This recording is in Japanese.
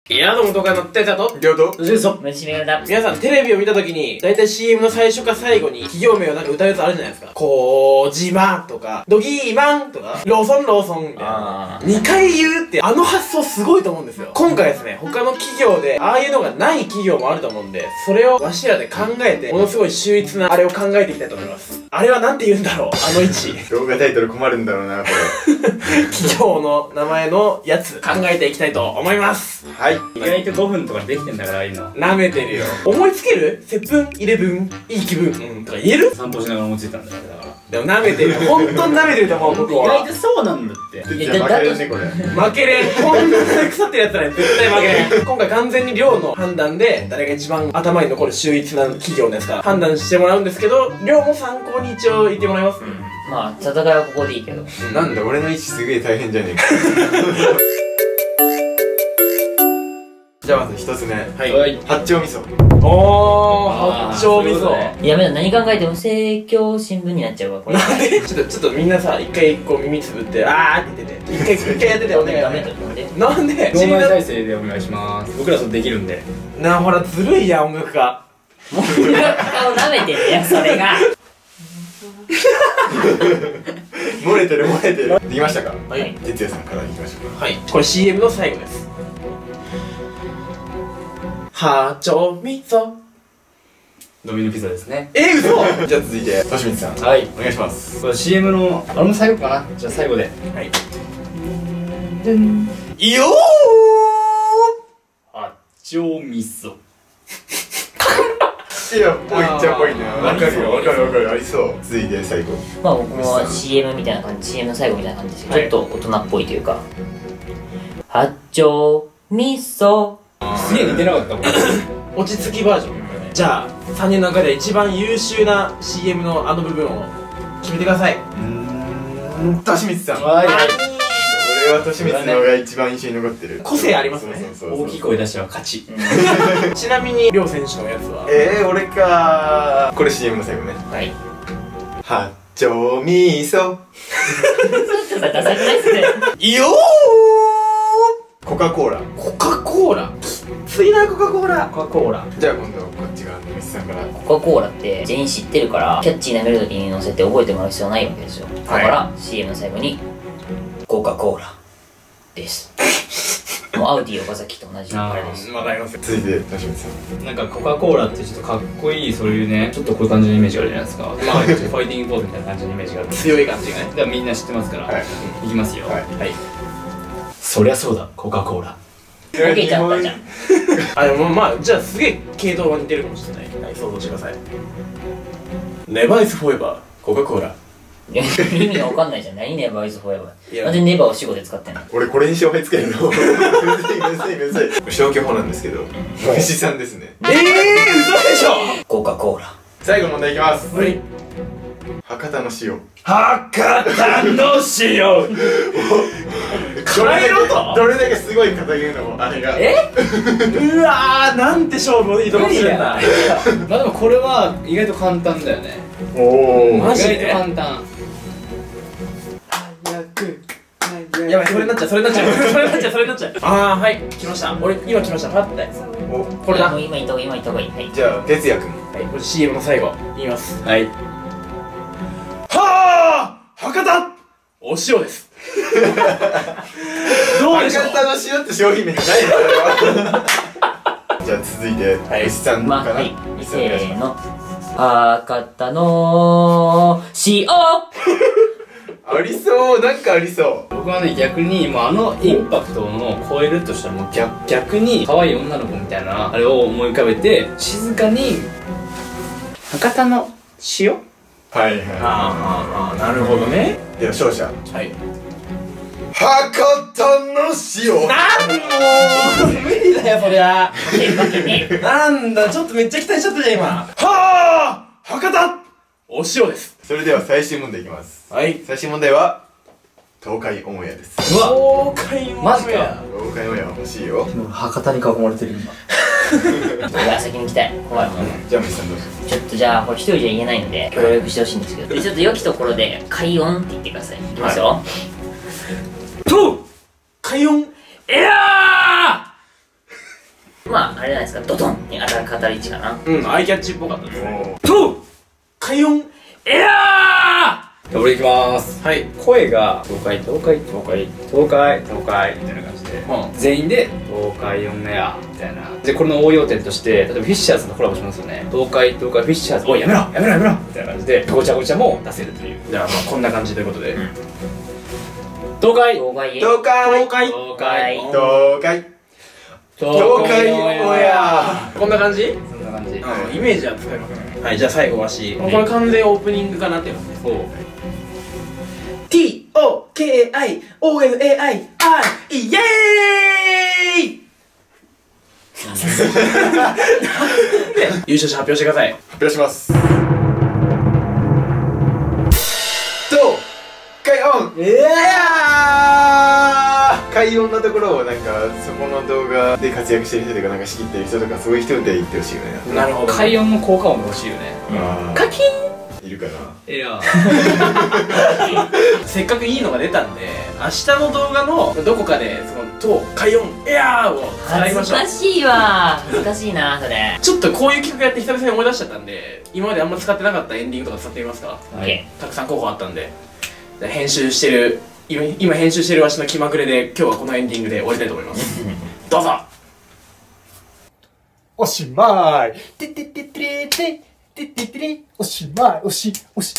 いや、どうも、東海のてたと、 りょうと、 皆さん、テレビを見たときに、だいたい CM の最初か最後に、企業名をなんか歌うやつあるじゃないですか。コージマとか、ドギーマンとか、ローソンローソンみたいな。2回言うって、あの発想すごいと思うんですよ。今回ですね、他の企業で、ああいうのがない企業もあると思うんで、それをわしらで考えて、ものすごい秀逸なあれを考えていきたいと思います。あれはなんて言うんだろう、あの位置。 動画タイトル困るんだろうな、こ企業の名前のやつ、考えていきたいと思います。 れ。はい。 意外と5分とかできてんだから、ああいうの。 舐めてるよ。思いつける？接吻、イレブン、いい気分、とか言える？ 散歩しながら思いついたんだから。 でも舐めてるよ。本当に舐めてると思う、僕意は。 外とそうなんだって。 じゃあ負けるね、これ。 負けれん。こんな腐ってるやつらに絶対負けれん。今回完全に量の判断で、誰が一番頭に残る秀逸な企業のやつか判断してもらうんですけど、量も参考に一応言ってもらいます。 まあ、戦いはここでいいけど。 なんだ、俺の位置すげえ大変じゃねえか。じゃあまず一つ目。 はい。 八丁味噌。 おー、八丁味噌。 いや、何考えても政教新聞になっちゃうわ、これ。 なんでちょっとみんなさ、一回こう耳つぶって、あーって言ってて。一回やってて、お願い。 ダメだよ、なんで。 なんで動画再生でお願いします。僕らそれできるんで。 なあ、ほら、ずるいやん、音楽家。 もう、顔舐めてるよ、それが。 漏れてる。できましたか？ はい。 哲也さんからいきましょうか。 はい。これ CM の最後です。八丁味噌。 ドミノピザですね。 嘘じゃあ続いて、としみつさん。 はい。 お願いします。 これ CM の、あれも最後かな。じゃあ最後で。 はい。 よ八丁味噌。 いや、ぽいっちゃぽいな。わかるよ、わかる。ありそう。続いて最後。 まあ、僕も CM みたいな感じ、CM の最後みたいな感じですけど、ちょっと大人っぽいというか。八丁味噌。 すげえ似てなかったもん。 落ち着きバージョン。じゃあ、3人の中で一番優秀な CM のあの部分を決めてください。 としみつさん。 はい。 俺はとしみつの方が一番印象に残ってる。 個性ありますね。 大きい声出しては勝ち。 ちなみに、りょう選手のやつは俺か。これ CM の最後ね。 はい。 八丁味噌。 ちょっとダサくないっすね。 よコカ・コーラ。 コカ・コーラ。きついな、コカ・コーラ。 コカ・コーラ。 じゃあ今度こっち側のミスさんから。 コカ・コーラって全員知ってるから、キャッチーなメロディーに乗せて覚えてもらう必要はないわけですよ。だから、CM の最後に、コカ・コーラです。もうアウディ岡崎と同じあれです。 わかります。 続いてとしみつさん。 なんかコカ・コーラってちょっとかっこいい、そういうね、ちょっとこういう感じのイメージがあるじゃないですか。まあ、ファイティングポーズみたいな感じのイメージがある。 強い感じがね。 ではみんな知ってますから、 はいいきますよ。 はい。 そりゃそうだ、コカ・コーラ。 ボケちゃったじゃん。 あ、でもまあ、じゃあすげえ系統が似てるかもしれない。はい、想像してください。ネバーイズフォーエバー、コカ・コーラ。 意味がわかんないじゃん。何ネバーイズフォーエバいやー。なんでネバーを主語で使ってんの？ 俺これに勝敗つけるの。むずい。消去法なんですけど、虫さんですね。 嘘でしょ。 コカ・コーラ。 最後の問題いきます。 はい。 博多の塩。 博多の塩。変えろと。 どれだけすごい方言うのもあれが。 え？ うわー、なんて勝負を挑ませるんだ。 まあでもこれは意外と簡単だよね。 おマジで意外と簡単。 やばい、それになっちゃう。あー、はい、来ました。俺、今来ました。パッて。 お、 これだ。 もうは今言った方がいい、はい。 じゃあ哲也くん。 い、これ CM の最後、言います。 はい。 はー、博多お塩です。どうでしょう。 博多の塩って商品名じゃないのあれは。じゃあ続いて牛さんかな。 はい、せーの。博多の塩。 ありそう、なんかありそう。 僕はね、逆にもうあのインパクトを超えるとしたらもう逆に可愛い女の子みたいなあれを思い浮かべて、静かに博多の塩。 はいあー、なるほどね。 では勝者。 はい。 博多の塩。 なんもう無理だよ、そりゃ。 負けね。 なんだ、ちょっとめっちゃ期待しちゃったじゃん、今。はー、博多お塩です。 それでは最終問題いきます。 はい。 最終問題は東海オンエアです。 うわ、 東海オンエア。 マジか。 東海オンエア欲しいよ。 博多に囲まれてる今。 俺が先に行きたい。怖いもん。 じゃあ虫さんどうぞ。 ちょっとじゃあ、これ一人じゃ言えないので、協力してほしいんですけど。で、ちょっと良きところで、快音って言ってください。いきますよ。 と、快音。 いやーまああれじゃないですか、ドドンに当たる語り位置かな。 うん、アイキャッチっぽかったですね。と快音エア俺いきまーす。 ー。はい。 声が東海東海東海東海東海みたいな感じで、全員で東海オンエアみたいな。でこれの応用点として、例えばフィッシャーズのコラボしますよね。東海東海フィッシャーズ、おいやめろやめろやめろみたいな感じでごちゃごちゃも出せるという。 じゃあまあこんな感じということで、東海東海へ。 東海東海東海東海東海オンエアこんな感じ？ そんな感じ。 イメージはつかりますね。はい、じゃあ最後わし。これ完全オープニングかなっていうのですね。TOKIONAI イエーイ優勝者発表してください。 発表します。東海オンエアー。海音のところをなんかそこの動画で活躍してる人とかなんか仕切ってる人とかそういう人で言ってほしいよね。 なるほど。 快音の効果音が欲しいよね。 カキンいるかな。 エアせっかくいいのが出たんで、明日の動画のどこかでその東海音エアーを使いましょう。 恥ずかしいわ。難しいなそれ。 ちょっとこういう企画やって久々に思い出しちゃったんで、今まであんま使ってなかったエンディングとか使ってみますか。 オッケたくさん候補あったんで、編集してる今編集してるわしの気まぐれで今日はこのエンディングで終わりたいと思います。どうぞ。 おしまい。ててててててててておしまい。おし